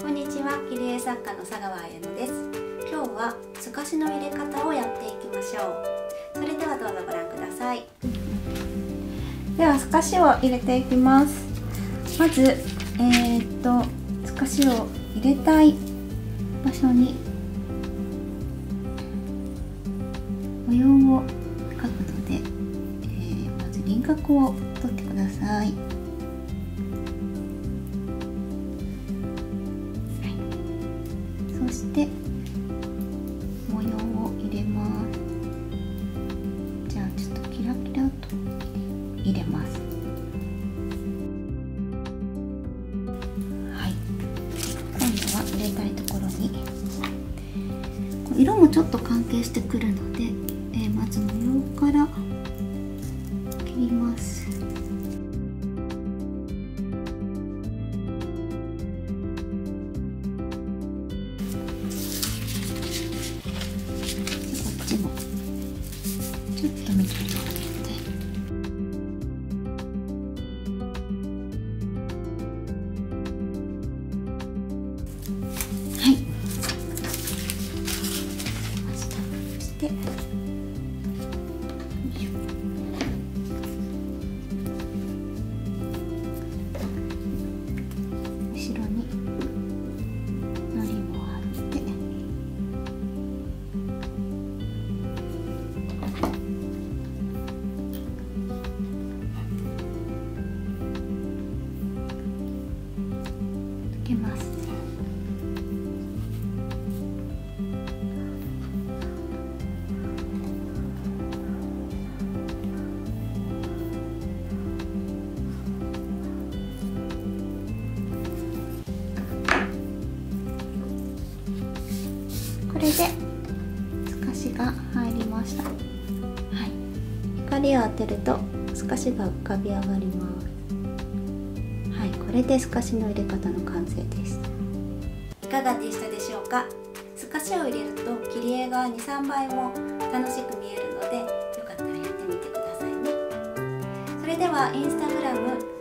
こんにちは、切り絵作家の佐川彩乃です。今日は透かしの入れ方をやっていきましょう。それではどうぞご覧ください。では透かしを入れていきます。まず透かしを入れたい場所に模様を描くので、まず輪郭を取ってください。そして模様を入れます。じゃあちょっとキラキラと入れます。はい、今度は入れたいところに色もちょっと関係してくるので、まず模様から切ります。ちょっと緑を入れて、はい、そして後ろにのりを貼って、つけます。これで透かしが入りました。はい、光を当てると透かしが浮かび上がります。はい、これで透かしの入れ方の完成です。いかがでしたでしょうか。透かしを入れると切り絵が 2,3 倍も楽しく見えるので、よかったらやってみてくださいね。それではインスタグラム